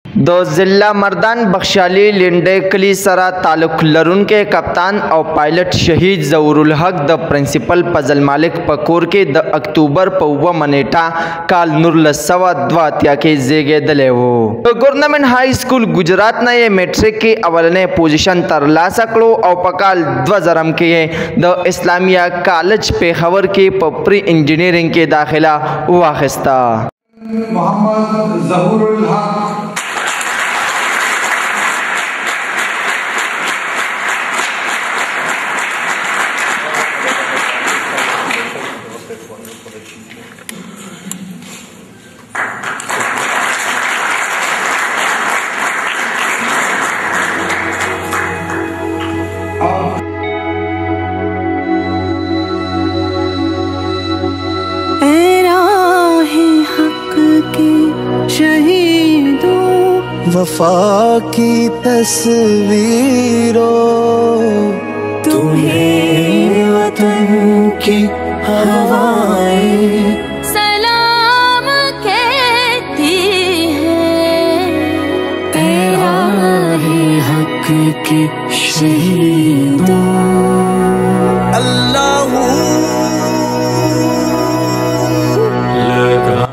د ضلع مردان بخشالي لنډۍ کلي سره تعلق لرونکي کپتان او پایلټ شهید ظهور الحق د پرنسپل فضل مالک په کور کې د اکتوبر په 9 نیټه کال 1982 کې زیږیدلی و. د ګورنمنټ های سکول ګجرات نه یې میټریک کې اولنی پوزیشن ترلاسه کړو او په کال 2000 کې یې د اسلامیه کالج پېښور کې په پری انجینرینګ کې داخله واخیسته. محمد ظهور الحق वफा की तस्वीरों तुम्हें वतन की हवाएं सलाम कहती है. तेरा है हक के शहीदों अल्लाह लगा.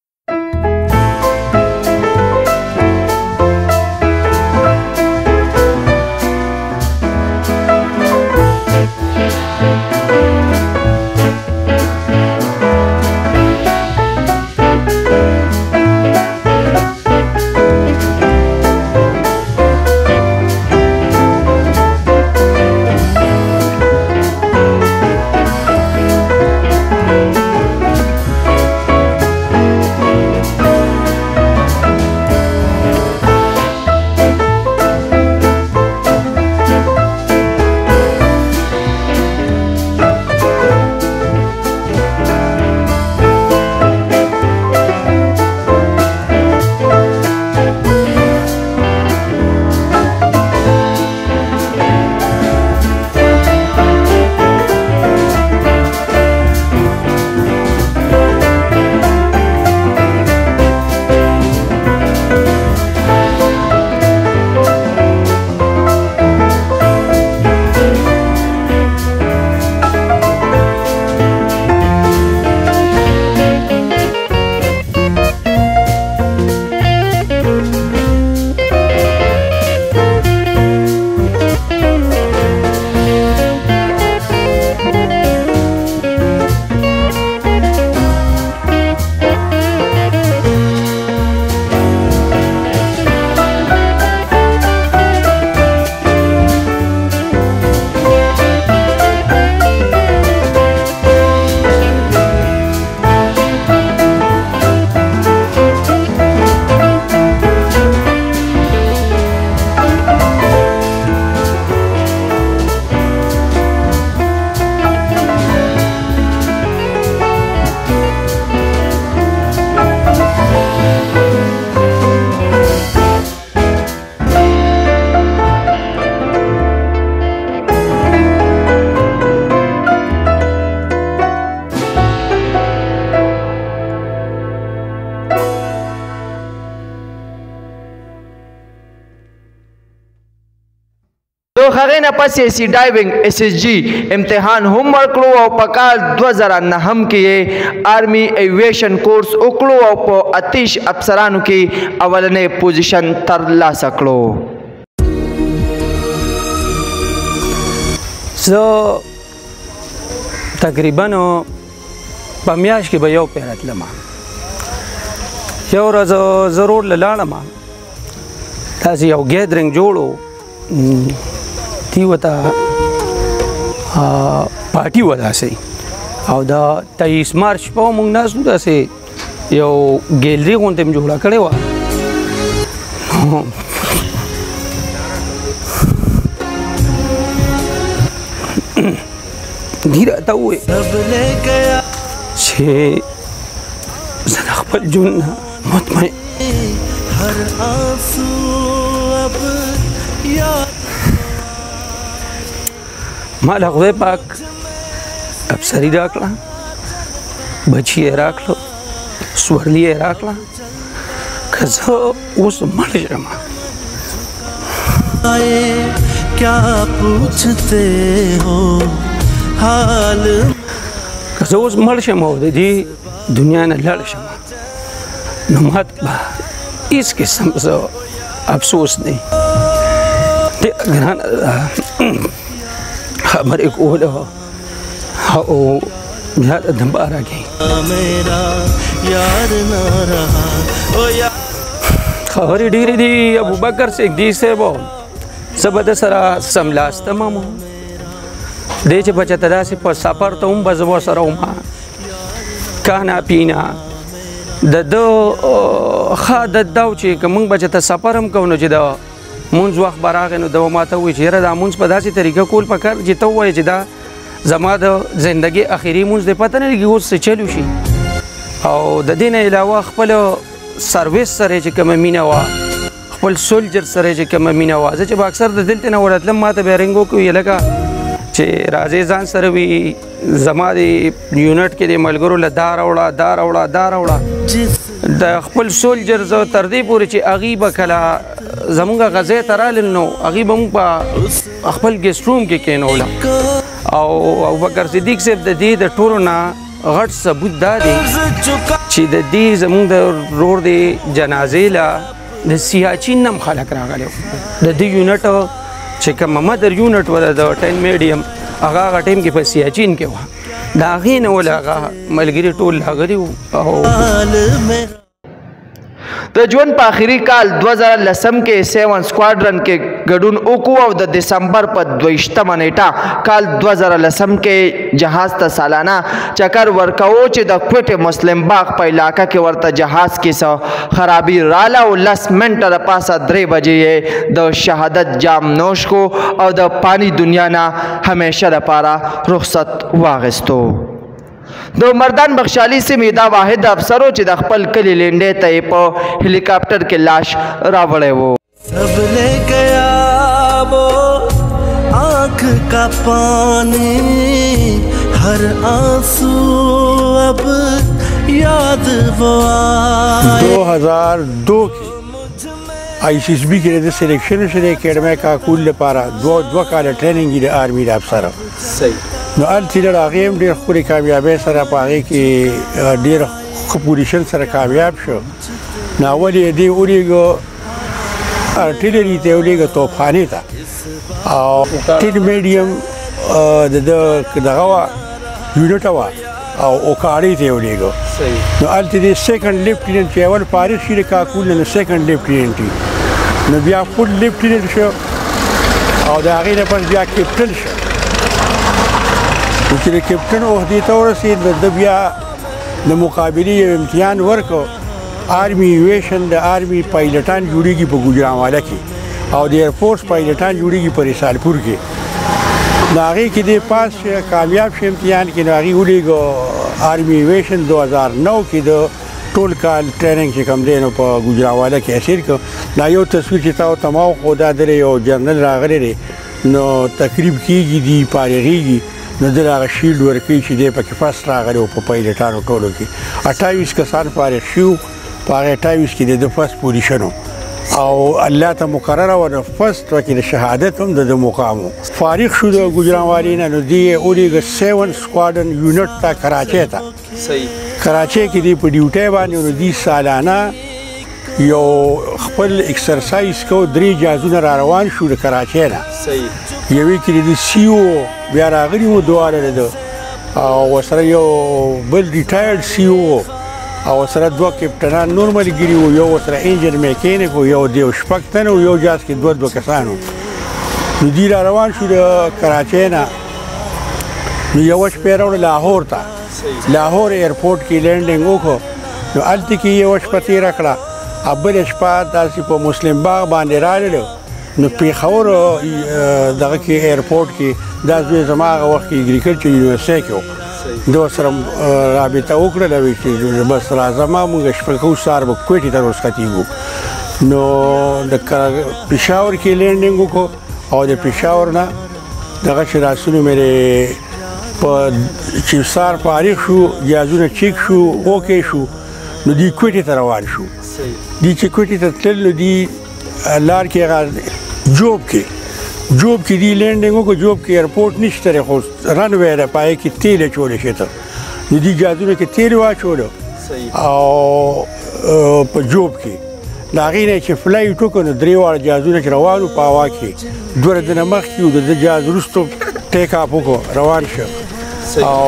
هغې نه پس یې سی ډایوینګ اس ایس جی امتحان هم ورکړو او په کال 2009 کې یې آرمي ایویشن کورس وکړو او په اتیش افسرانو کې اولنی پوزیشن ترلاسه کړو. زه تقریبا په میاشت کې به یو پیره تلم. یو ورځ زه روډ له لاړم، داسې یو ګیدرینګ جوړ تی وته پارټي وه داسې، او د 23 مارچ په موږ ناستو داسې یو ګیلري غوندې م جوړه کړې وه. دوی راته وویل چې زه د خپل ژوند نه مطمئن ما له خدای پاک افسری راکړه، بچی یې راکړه، سورلي یې راکړه، که زه اوس مړ شم क्या पूछते हो हाल که زه اوس مړ شم او د دې دنیا نه لاړ شم نو ماته به هېڅ قسم زه افسوس نه ډېره ګرانه خبرې کول او بیا د دوباره کې मेरा यार ना रहा ओ यार خبرې ډېرې دي ابوبکر صدیق صاحب زه به د سره سملاستم هم دی چې به چېرته داسې په سفر ته هم به زه ورسره وم کانا پینا د ده ښه عادت دا و چې که موږ به چېرته سفر هم کوو نو چې د مونځ وخت به راغی نو ده به ماته ووایي چې یاره دا مونځ په داسې طریقه کول پکار چې ته ووایې چې دا زما د زندګۍ اخري مونځ دی پته نه لګي اوس څه چل وشي او د دې نه علاوه خپل سروس سره چې کومه مینه وه خپل سولجر سره چې کومه مینه وه زه چې به اکثر د دلته نه ورتلم ما ته بیا رنګ وکړي لکه چې راځې ځان سره وي زما د یونټ کې د ملګرو له دا راوړه دا راوړه دا راوړه د خپل سولجر زه تر دې پورې چې هغوی به کله زمونږ غزې ته رالل نو هغوی به مونږ په خپل ګیسټ روم کې کېنوله او ابوبکر صدیق صاحب د دې د ټولو نه غټ ثبوت دا دی چې د دې زمونږ د رور د جنازې له د سیاچین نه هم خلک راغلی د دې یونټ چې کومه مدر یونټ وله د 10 میډیم هغه ټایم کې په سیاچین کې وه د هغې نه ول هغه ملګري ټول راغلي وو او د ژوند په آخري کال 2010 کې 7 سکواډرن کې ګډون وکړو او د دسمبر په 22مه نیټه کال 2010 کې جهاز ته سالانه چکر ورکوو چې د کوټې مسلم باغ په علاقه کې ورته جهاز کې څه خرابي راله او 10 منټه د پاسه 3 بجې یې د شهادت جام نوش کو او د پانی دنیا نه همیشه لپاره رخصت واغستو د مردان بخشالي سیمې دا واحد افسر چې د خپل کلي لینډې ته یې په هلیکاپټر کې لاش راوړی و सब ले गया वो आँख का पानी हर आंसू अब याद वो आए 2002 की ICSB کې د سلیکشن شوه اکیډمي کاکول لپاره دوه کال ټریننګ د آرمي د افسر صحیح نو الته د هغه هم ډېر خوري کامیابی سره پاره کې ډېر پوزیشن سره کامیاب شو نو ولې دی اوریګو ارټیلری ته اوریګو توپخانه ته او ټین میډیم دغه یونټ وا او اوکاړی ته اوریګو نو الته دی سیکنډ لیفټیننټ چې اول پاره شي کاکول نو سیکنډ لیفټیننټ نو بیا فول لیفټیننټ شو او د هغه نه پس بیا کیپټن شو چې کیپټن عہدې ته ورسېد د بیا د مقابلې امتحان ورکو آرمي ایویشن د آرمي پایلټان جوړیږي په ګوجرانواله کې او د ایرفورس پایلټان جوړیږي په رسالپور کې د هغې کې دی پاس کامیاب شي امتحان کې نو هغې ولیږو آرمي ایویشن 2009 کې د ټول کال ټریننګ چې کوم دی نو په ګوجرانواله کې حاصل کړو دا یو تصویر چې تا ورته ما وښود دا د یو جنرل راغلی دی نو تقریب کېږي دي فارغېږي نو د هغه شیلډ ورکوي چې دی پکې فسټ راغلی و په پایلټانو ټولو کې 28 کسان فارغ شو په هغه 28 کې د فسټ پوزیشن او الله ته مقرره و د فسټ کې د شهادت هم د مقام فارغ شو د ګوجرانوالي نه نو دی اوریګ 7 سکواډرن یونټ ته کراچۍ ته صحیح کراچۍ کې دی په ډیوټي باندې نو دی سالانه یو خپل ایکسرسایز کو 3 جازونه را روان شو د کراچۍ نه صحیح یوې کې د سی او بیا راغلی و دواړه ده او سره یو بل ریټایرډ سی او او سره دوه کیپټنان نورمال ګری و یو سره انجن میکانیک او یو دیو شپږ تنه او یو جاز کې دوه کسانو نو دی را روان شو د کراچۍ نه نو یو شپه راوړ لاهور ته لاهور ایرپورټ کې لینډینګ وکړو نو الته کې یو شپه تیر کړه ابل شپه داسې په مسلم باغ باندې راغلو نو پیښور دغه کې ایرپورټ کې دا زوی زما هغه وخت کې اګریکلچر یونیورسټي کې و د سره رابطه وکړله چې بس راځم موږ شپه کوو سهار به کوټې ته ورسختېږو نو د پېښور کې لینډینګ وکړو او د پېښور نه دغه چې راسونو مې په چې سهار فارغ شو جهازونه چیک شو اوکې شو نو دوی کوټې ته روان شو دی چې کوټې ته تلل نو دی لار کې هغه جوب کې دی لینډینګ وکړو جوب کې ایرپورټ نشته دی خو رن وی ده پای کې تیل اچولی شي ته نو دی جهازونه کې تیل واچولو او په جوب کې د هغې نه چې فلایټ وکړو نو درې واړه جهازونه چې روان وو په هوا کې دوه ورځې مخکې وو د ده جهاز وروستو ټیک اپ وکړو روان شو او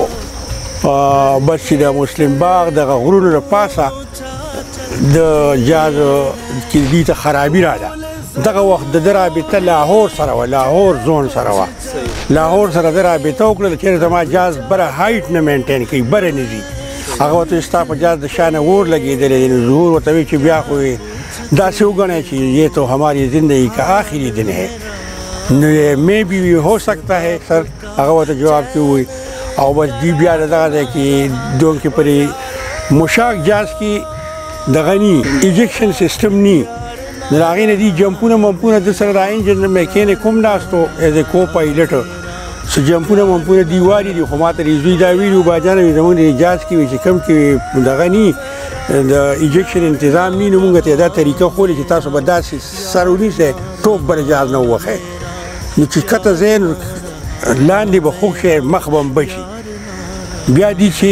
بس چې د مسلم باغ دغه غرونو د پاسه د جهاز کې دې ته خرابي راغله دغه وخت د ده رابطه لاهور سره وه لاهور زون سره وه لاهور سره ده رابطه وکړله چېرې زما جهاز بره هایټ نه مینټین کوي بره نه ځي هغه ورته ستا په جهاز د شا نه اور لګېدلی دی نو ظهور ورته وایي چې بیا خو داسې وګڼئ چې یہ تو ہماری زندگی کا آخری دن ہے نو مے بی ہو سکتا ہے سر هغه ورته جواب کې ووایي او بس دی بیا دغه دی کې دون کې پرې مشاک جهاز کې دغه نی ایجکشن سیسټم نی نو د هغې نه دي جمپونه ممپونه د سره د انجن میکینیک هم ناست و ایز ا کو پایلټ څه جمپونه ممپونه دي والي دي خو ما ته یې زوی دا ویلي و باجانه وي زموږ د جهاز کې وي چې کوم کې دغه نی د ایجکشن انتظام نی نو موږ ته دا طریقه ښولې چې تاسو به داسې سر ونیسئ ټوپ به د جهاز نه ووښئ نو چې کته ځئ لاندې به خوږ شئ مخ به هم بشي بیا دي چې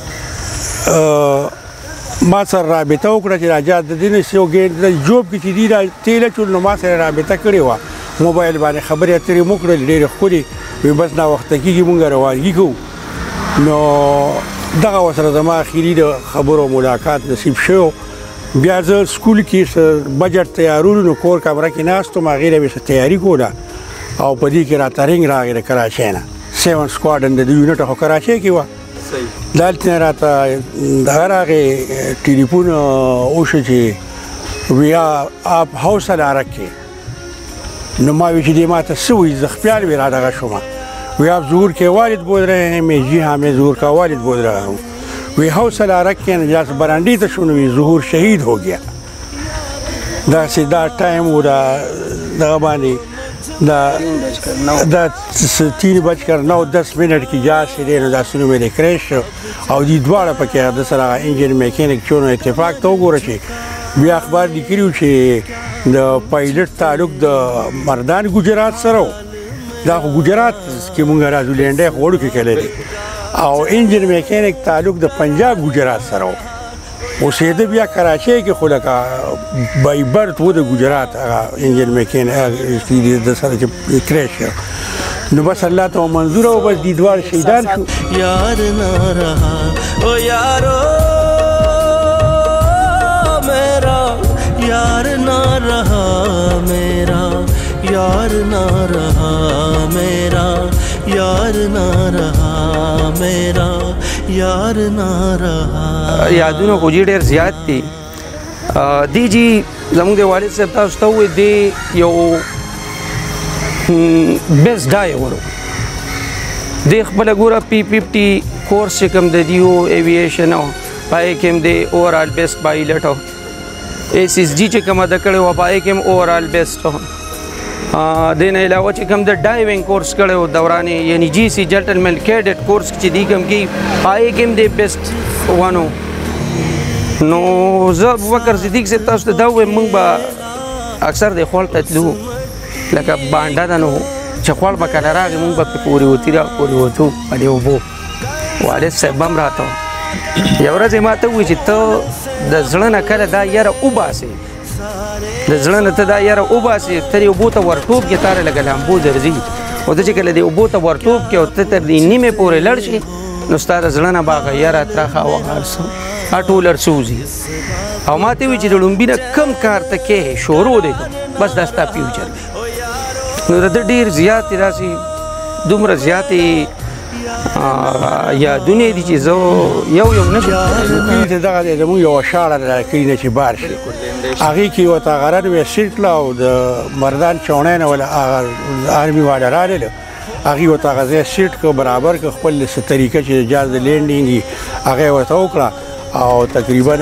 ما سره رابطه وکړه چې دا جهاز د دې نه جوب کې چې دي دا تیل اچول نو ما سره رابطه کړې وه موبایل باندې خبرې اترې مو کړلې ډېرې ښکلې وایي بس ناوخته کېږي مونږ روانګي کوو نو دغه ورسره زما اخري د خبرو ملاقات نصیب شو بیا زه سکول کې بجټ تیارولو نو کور کمره کې ناست وم هغې نه مې څه تیاري کوله او په دې کې راته رنګ راغی د کراچۍ نه 7 سکواډن د یونټ خو کراچۍ کې وه دلته نه راته دغه راغی ټلیفون وشو چې ویا آپ حوصله رکھیں نو ما وی چې دې ما ته څه وایي زه خپیال مې را دغه شوم وی آپ ظهور کے والد بول رہے ہیں میں جی ہاں میں ظهور کا والد بول رہا ہوں وی حوصلہ رکھیں جاس برانڈی ته شو نو ظهور شهید ہو گیا دا سیدا ټایم و دا دغه باندې دا 3:09 کی جهاز چې دی نو دا سونو مې کریش او دې دواړه پکې د سره انجن میکینیک چونو اتفاق ته وګوره چې بیا اخبار لیکلي چې د پایلټ تعلق د مردان ګجرات سره و دا خو ګجرات کې مونږ راځو لینډۍ خو وړو کې کلی دی او انجن میکینیک تعلق د پنجاب ګجرات سره و اوسېده بیا کراچۍ کې خو لکه بای برت و د ګجرات هغه انجن میکینیک د سره چې کریش نو بس الله ته منظور او بس دې دواړه شهیدان شو یار نہ رہا او یارو میرا یار نہ رہا میرا یار نہ رہا میرا یار نہ رہا میرا یار نہ رہا یادونه خو جی ډېر زیات دي دی جی زموږ د والد صاحب تاسو ته ووایي دی یو بیسټ ډایور دی خپله ګوره P50 کورس چې کوم د دی و ایویشن او پای کې هم دی اوورال بیسټ پایلټ او ACSG چې کومه ده کړې وه پای کې هم اوورال بیسټ و دې نه علاوه چې کوم د ډایوینګ کورس کړی و دوران یعنی GC جنټلمن کیډټ کورس چې دی کوم کې پای کې هم دی بیسټ وانو نو زه ابوبکر صدیق صاحب تاسو ته دا ووایم موږ به اکثر د خوړ ته تلو لکه بانډه ده نو چې خوړ به کله راغی موږ به پې پورې وتي راپورې وتو په دې اوبو والد صاحب هم راته یو ورځ یې ما ته ووایي چې ته د زړه نه کله دا یاره وباسې د زړه نه ته دا یاره وباسې ته دې اوبو ته ورټوپ کې تاره لږه لامبو درځي او ته چې کله دې اوبو ته ورټوپ کې او ته تر دې نیمې پورې لړ شي نو ستا د زړه نه به هغه یاره ترخه او هر څه ټول ارسوځي او ما ته وایي چې د لومبي نه کم کار ته کې شروع دی بس دا ستا فیوچر دی نو د ده ډېر زیاتې داسې دومره زیاتې یادونه دي چې زه یو نه شم دغه دی زموږ یوه شاړه ده کلي نه چې بار شي هغې کې ورته غرض وی سیټله او د مردان چوڼی نه ولا آرمي والا راغله هغې ورته هغه ځای سیټ کړه برابر کړه خپل څه طریقه چې د جهاز د لینډینګ وي هغه یې ورته وکړه او تقریبا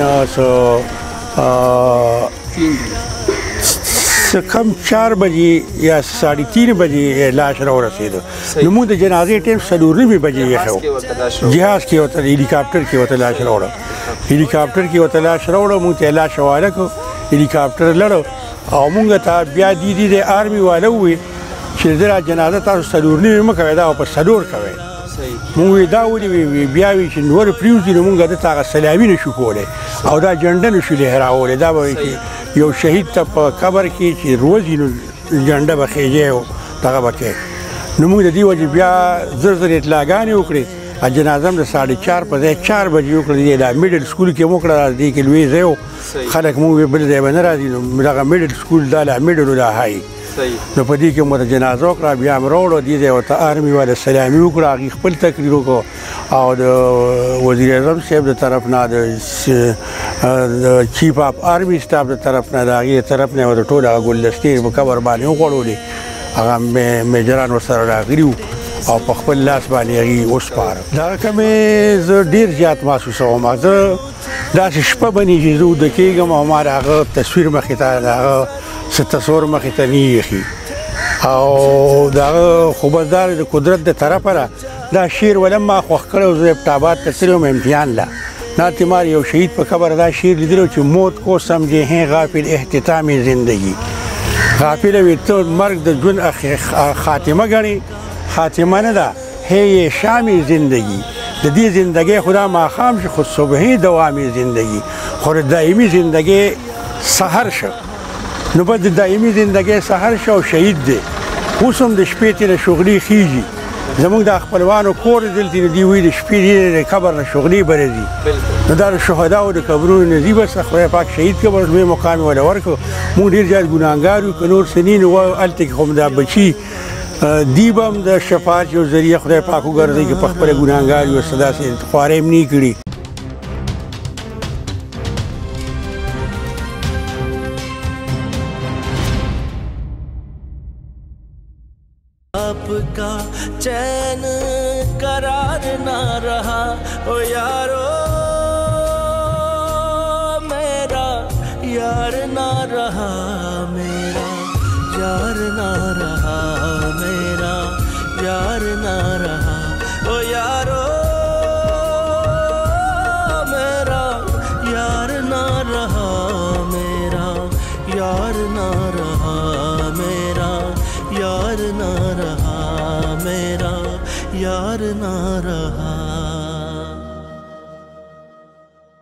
کم 4 بجې یا 3:30 بجې لاش راورسېده نو موږ د جنازې ټیم 4:30 بجې ایښی و جهاز کې ورته هلیکاپټر کې ورته لاش راوړه هلیکاپټر کې ورته لاش راوړو موږ ته لاش حواله کړو هلیکاپټر لړو او موږ ته بیا د آرمي والا وویل چې د جنازه تاسو څلور نوي مه کوئ دا په څلور کوئ موږ دا ولې بیا وایي چې نور پرېوځي نو موږ دته هغه سلامي نه شو کولی او دا جنډه نه شو لهراولی دا به وایي چې یو شهید ته په قبر کې چې روځي نو جنډه به خیجی او دغه به کوي نو موږ د دې وجې بیا زر زر اطلاعګانې وکړې جنازه هم د 4:30 په ځای 4 بجې وکړه دا میډل سکول کې مو کړه دې کې لوی ځای و خلک موږ بل ځای به نه راځي نو دغه میډل سکول دا لا میډل و دا هاي نو په دې کې مو ته جنازه وکړه بیا هم راوړو دې ځای ورته آرمي والا سلامي وکړه هغې خپل تقریر وکړو او د وزیر اعظم صاحب د طرف نه د چیف اف آرمي سټاف د طرف نه د هغې طرف نه ورته ټول هغه ګلدستې په قبر باندې وغوړولې هغه میجران ورسره راغلي وو او په خپل لاس باندې هغې وسپاره دغه کمې زه ډېر زیات محسوسوم زه داسې شپه بني چې زه وده کېږم او ما د هغه تصویر مخې ته د هغه څه تصور مخې ته نه ایښي او د هغه خو بس دا د قدرت د طرفه نه دا شعر ولم ما خوښ کړی و زه ابتاباد ته تللی وم امتحان له ناتمار یو شهید په قبر دا شعر لیدلی و چې موت کو سمجھے ہیں غافل اختتام زندگی غافله وي ته مرګ د ژوند خاتمه ګڼې خاتمه نه ده هی شام زندگی د دې زندگی خدا ماښام شي خو صبحې دوامي زندگی خو د دایمي زندگی سحر شه نو به د دایمي زندگی سحر شه او شهید دی اوس هم د شپې تېنه شغلې خیږي زمونږ د خپلوانو کور دلته نه دي وایي د شپې د قبر نه شغلې به راځي نو دا د شهداو د قبرونو نه ځي بس خدای پاک شهید قبر لوی مقام یې وله ورکړو موږ ډېر زیات ګناهګار یو که نور څه نه نو هلته کې خو دا بچي دی به هم د شفاعت یو ذریعه خدای پاک وګرځوي که په خپله ګناهګار یو څه داسې خوارۍ هم نه کړي आपका चैन करार ना रहा ओ यारो मेरा यार ना रहा मेरा यार ना रहा मेरा यार ना रहा ओ यारो मेरा यार ना रहा मेरा यार ना रहा मेरा यार ना रहा मेरा यार ना रहा